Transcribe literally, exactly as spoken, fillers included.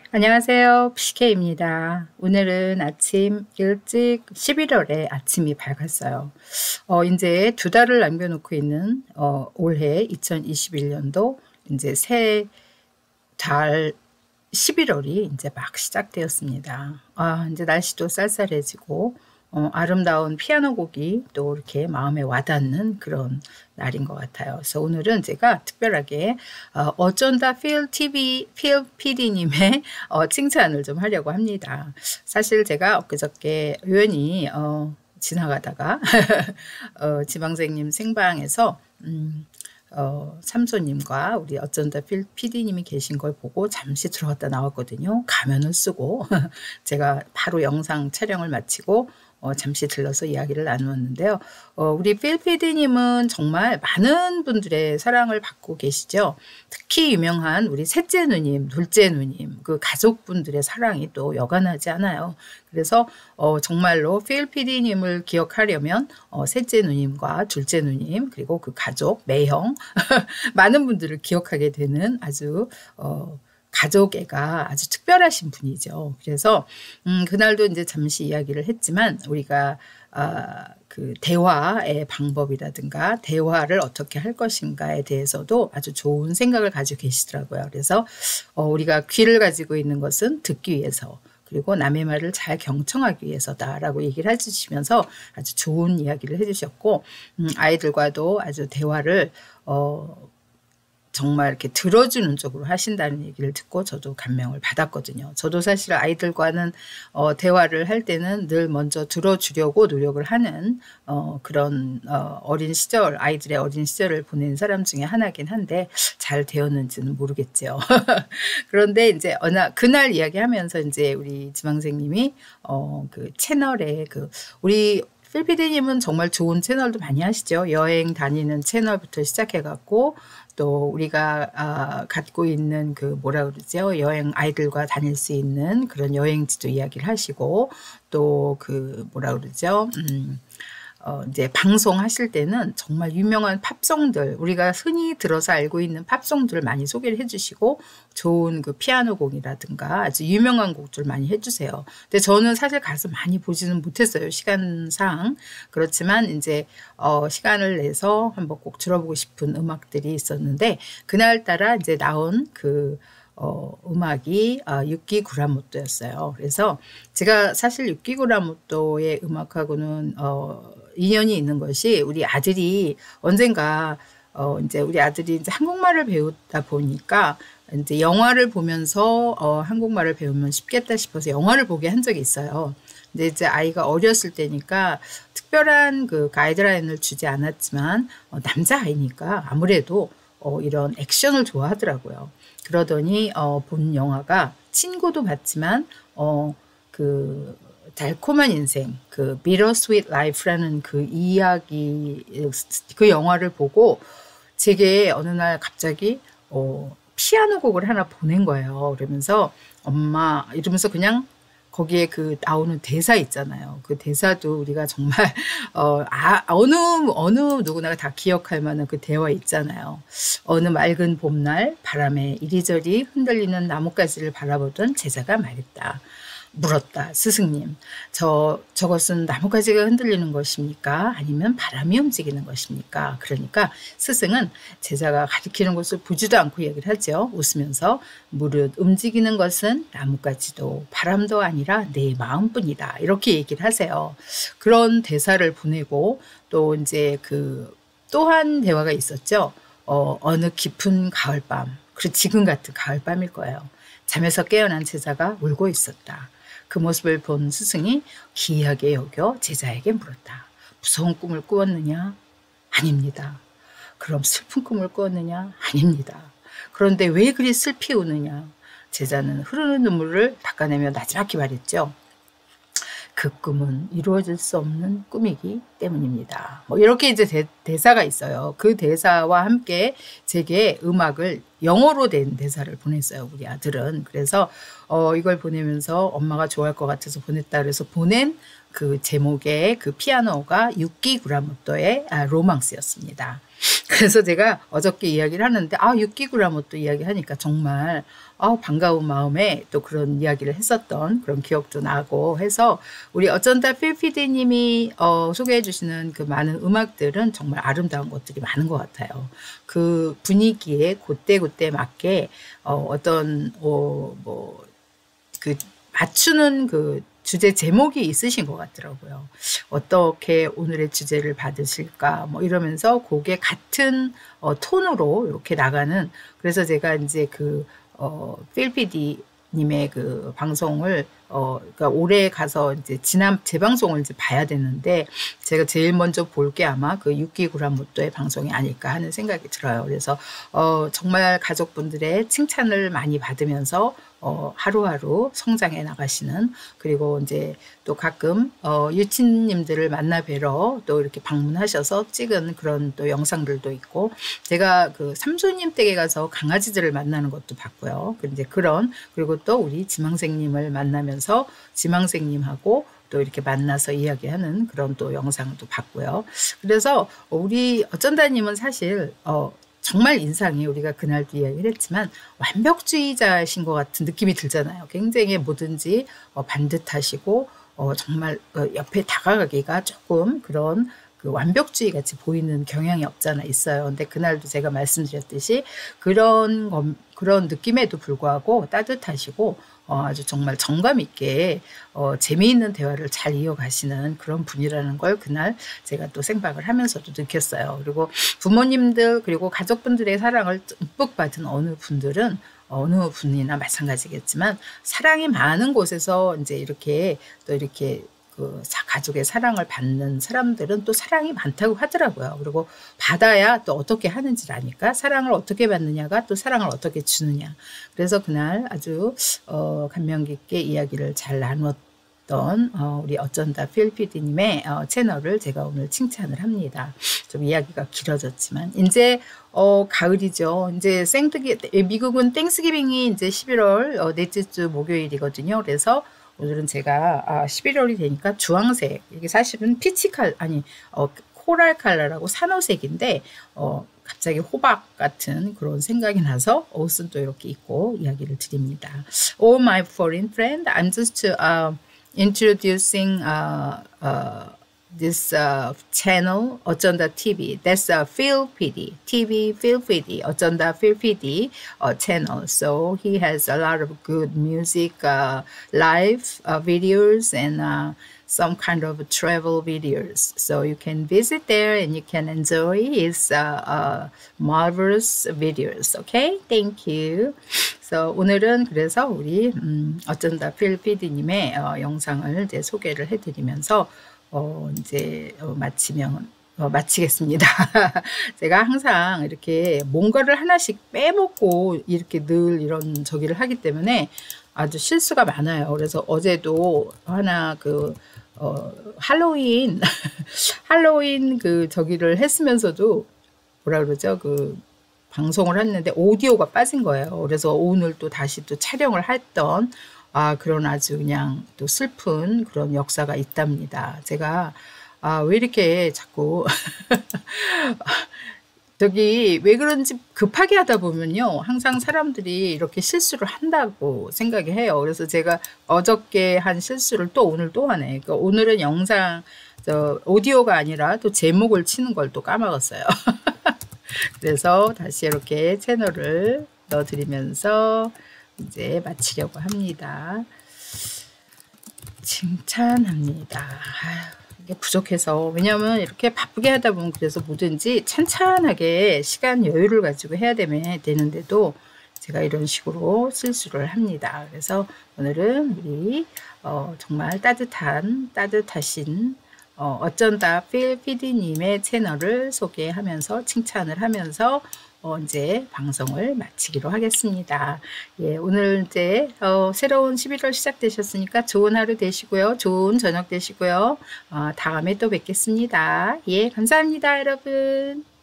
안녕하세요. 피케이입니다. 오늘은 아침 일찍 십일월에 아침이 밝았어요. 어, 이제 두 달을 남겨놓고 있는 어, 올해 이천이십일 년도 이제 새 달 십일월이 이제 막 시작되었습니다. 아, 이제 날씨도 쌀쌀해지고 어, 아름다운 피아노 곡이 또 이렇게 마음에 와닿는 그런 날인 것 같아요. 그래서 오늘은 제가 특별하게 어, 어쩐다 필 티비 필 피디님의 어, 칭찬을 좀 하려고 합니다. 사실 제가 엊그저께 우연히 어, 지나가다가 어, 지망생님 생방에서 음, 어, 삼소님과 우리 어쩐다 필 피디님이 계신 걸 보고 잠시 들어갔다 나왔거든요. 가면을 쓰고 제가 바로 영상 촬영을 마치고 어, 잠시 들러서 이야기를 나누었는데요. 어, 우리 필 피디님은 정말 많은 분들의 사랑을 받고 계시죠. 특히 유명한 우리 셋째 누님, 둘째 누님, 그 가족분들의 사랑이 또 여간하지 않아요. 그래서 어, 정말로 필 피디님을 기억하려면 어, 셋째 누님과 둘째 누님 그리고 그 가족, 매형 많은 분들을 기억하게 되는 아주 어, 가족애가 아주 특별하신 분이죠. 그래서 음, 그날도 이제 잠시 이야기를 했지만 우리가 아, 그 대화의 방법이라든가 대화를 어떻게 할 것인가에 대해서도 아주 좋은 생각을 가지고 계시더라고요. 그래서 어, 우리가 귀를 가지고 있는 것은 듣기 위해서 그리고 남의 말을 잘 경청하기 위해서다라고 얘기를 해주시면서 아주 좋은 이야기를 해주셨고 음, 아이들과도 아주 대화를 어, 정말 이렇게 들어주는 쪽으로 하신다는 얘기를 듣고 저도 감명을 받았거든요. 저도 사실 아이들과는 어, 대화를 할 때는 늘 먼저 들어주려고 노력을 하는 어, 그런 어, 어린 시절, 아이들의 어린 시절을 보낸 사람 중에 하나긴 한데 잘 되었는지는 모르겠죠. 그런데 이제 어느 그날 이야기하면서 이제 우리 지망생님이 어, 그 채널에 그 우리 필 피디님은 정말 좋은 채널도 많이 하시죠. 여행 다니는 채널부터 시작해갖고 또 우리가 아, 갖고 있는 그 뭐라 그러죠? 여행 아이들과 다닐 수 있는 그런 여행지도 이야기를 하시고 또 그 뭐라 그러죠? 음, 어, 이제 방송하실 때는 정말 유명한 팝송들, 우리가 흔히 들어서 알고 있는 팝송들을 많이 소개를 해주시고, 좋은 그 피아노 곡이라든가 아주 유명한 곡들 많이 해주세요. 근데 저는 사실 가서 많이 보지는 못했어요. 시간상. 그렇지만 이제, 어, 시간을 내서 한번 꼭 들어보고 싶은 음악들이 있었는데, 그날따라 이제 나온 그, 어, 음악이 아, 유키 구라모토였어요. 그래서 제가 사실 유키 구라모토의 음악하고는 어, 인연이 있는 것이 우리 아들이 언젠가 어, 이제 우리 아들이 이제 한국말을 배우다 보니까 이제 영화를 보면서 어, 한국말을 배우면 쉽겠다 싶어서 영화를 보게 한 적이 있어요. 근데 이제 아이가 어렸을 때니까 특별한 그 가이드라인을 주지 않았지만 어, 남자아이니까 아무래도 어, 이런 액션을 좋아하더라고요. 그러더니 어, 본 영화가 친구도 봤지만 어, 그 달콤한 인생, 그 비터스윗 라이프라는 그 이야기, 그 영화를 보고 제게 어느 날 갑자기 어, 피아노 곡을 하나 보낸 거예요. 그러면서 엄마 이러면서 그냥 거기에 그 나오는 대사 있잖아요. 그 대사도 우리가 정말 어, 아, 어느 어느 누구나 다 기억할 만한 그 대화 있잖아요. 어느 맑은 봄날 바람에 이리저리 흔들리는 나뭇가지를 바라보던 제자가 말했다. 물었다. 스승님, 저, 저것은 나뭇가지가 흔들리는 것입니까? 아니면 바람이 움직이는 것입니까? 그러니까 스승은 제자가 가리키는 것을 보지도 않고 얘기를 하죠. 웃으면서 무릇 움직이는 것은 나뭇가지도 바람도 아니라 내 마음뿐이다. 이렇게 얘기를 하세요. 그런 대사를 보내고 또 이제 그 또 한 대화가 있었죠. 어, 어느 깊은 가을밤, 그리고 지금 같은 가을밤일 거예요. 잠에서 깨어난 제자가 울고 있었다. 그 모습을 본 스승이 기이하게 여겨 제자에게 물었다. 무서운 꿈을 꾸었느냐? 아닙니다. 그럼 슬픈 꿈을 꾸었느냐? 아닙니다. 그런데 왜 그리 슬피 우느냐? 제자는 흐르는 눈물을 닦아내며 나지막히 말했죠. 그 꿈은 이루어질 수 없는 꿈이기 때문입니다. 뭐 이렇게 이제 대, 대사가 있어요. 그 대사와 함께 제게 음악을 영어로 된 대사를 보냈어요. 우리 아들은. 그래서 어, 이걸 보내면서 엄마가 좋아할 것 같아서 보냈다. 그래서 보낸 그 제목의 그 피아노가 유키 구라모토의 아, 로망스였습니다. 그래서 제가 어저께 이야기를 하는데 아 육기구라모 또 이야기하니까 정말 아 반가운 마음에 또 그런 이야기를 했었던 그런 기억도 나고 해서 우리 어쩐다 필피디님이 어, 소개해 주시는 그 많은 음악들은 정말 아름다운 것들이 많은 것 같아요. 그 분위기에 그때그때 맞게 어, 어떤 어, 뭐 그 맞추는 그 주제 제목이 있으신 것 같더라고요. 어떻게 오늘의 주제를 받으실까 뭐 이러면서 그게 같은 어, 톤으로 이렇게 나가는 그래서 제가 이제 그 어, 필피디 님의 그 방송을 어 그러니까 올해 가서 이제 지난 재방송을 이제 봐야 되는데 제가 제일 먼저 볼 게 아마 그 육기구란무토의 방송이 아닐까 하는 생각이 들어요. 그래서 어 정말 가족분들의 칭찬을 많이 받으면서 어 하루하루 성장해 나가시는 그리고 이제 또 가끔 어 유치님들을 만나 뵈러 또 이렇게 방문하셔서 찍은 그런 또 영상들도 있고 제가 그 삼촌님 댁에 가서 강아지들을 만나는 것도 봤고요. 이제 그런 그리고 또 우리 지망생님을 만나면서 지망생님하고 또 이렇게 만나서 이야기하는 그런 또 영상도 봤고요. 그래서 우리 어쩐다님은 사실 어 정말 인상이 우리가 그날도 이야기를 했지만 완벽주의자이신 것 같은 느낌이 들잖아요. 굉장히 뭐든지 어 반듯하시고 어 정말 어 옆에 다가가기가 조금 그런 그 완벽주의 같이 보이는 경향이 없잖아 있어요. 근데 그날도 제가 말씀드렸듯이 그런 것, 그런 느낌에도 불구하고 따뜻하시고 어, 아주 정말 정감 있게 어, 재미있는 대화를 잘 이어가시는 그런 분이라는 걸 그날 제가 또 생각을 하면서도 느꼈어요. 그리고 부모님들 그리고 가족분들의 사랑을 듬뿍 받은 어느 분들은 어느 분이나 마찬가지겠지만 사랑이 많은 곳에서 이제 이렇게 또 이렇게 그 가족의 사랑을 받는 사람들은 또 사랑이 많다고 하더라고요. 그리고 받아야 또 어떻게 하는지를 아니까 사랑을 어떻게 받느냐가 또 사랑을 어떻게 주느냐. 그래서 그날 아주 어, 감명 깊게 이야기를 잘 나눴던 어, 우리 어쩐다 필피디님의 어, 채널을 제가 오늘 칭찬을 합니다. 좀 이야기가 길어졌지만 이제 어, 가을이죠. 이제 생뜨기 미국은 땡스기빙이 이제 십일월 어, 넷째 주 목요일이거든요. 그래서 오늘은 제가 아, 십일월이 되니까 주황색 이게 사실은 피치 칼 아니 어, 코랄 컬러라고 산호색인데 어, 갑자기 호박 같은 그런 생각이 나서 옷은 또 이렇게 입고 이야기를 드립니다. Oh my foreign friend, I'm just uh, introducing uh, uh, this uh, channel 어쩐다 티비. That's a Phil P D. T V Phil P D. 어쩐다 Phil P D uh, channel. So he has a lot of good music, uh, live uh, videos, and uh, some kind of travel videos. So you can visit there and you can enjoy his uh, uh, marvelous videos. Okay, thank you. So 오늘은 그래서 우리 음, 어쩐다 필 피디님의 어, 영상을 이제 소개를 해드리면서. 어, 이제, 어, 마치면, 어, 마치겠습니다. 제가 항상 이렇게 뭔가를 하나씩 빼먹고 이렇게 늘 이런 저기를 하기 때문에 아주 실수가 많아요. 그래서 어제도 하나 그, 어, 할로윈, 할로윈 그 저기를 했으면서도 뭐라 그러죠? 그, 방송을 했는데 오디오가 빠진 거예요. 그래서 오늘 또 다시 또 촬영을 했던 아, 그런 아주 그냥 또 슬픈 그런 역사가 있답니다. 제가, 아, 왜 이렇게 자꾸, 저기, 왜 그런지 급하게 하다 보면요. 항상 사람들이 이렇게 실수를 한다고 생각이 해요. 그래서 제가 어저께 한 실수를 또 오늘 또 하네. 그러니까 오늘은 영상, 저, 오디오가 아니라 또 제목을 치는 걸 또 까먹었어요. 그래서 다시 이렇게 채널을 넣어드리면서 이제 마치려고 합니다. 칭찬합니다. 아유, 이게 부족해서 왜냐하면 이렇게 바쁘게 하다 보면 그래서 뭐든지 찬찬하게 시간 여유를 가지고 해야 되면 되는데도 제가 이런 식으로 실수를 합니다. 그래서 오늘은 우리 어, 정말 따뜻한 따뜻하신 어, 어쩐다 필 피디님의 채널을 소개하면서 칭찬을 하면서 어, 이제 방송을 마치기로 하겠습니다. 예, 오늘 이제 어, 새로운 십일월 시작되셨으니까 좋은 하루 되시고요. 좋은 저녁 되시고요. 어, 다음에 또 뵙겠습니다. 예, 감사합니다, 여러분.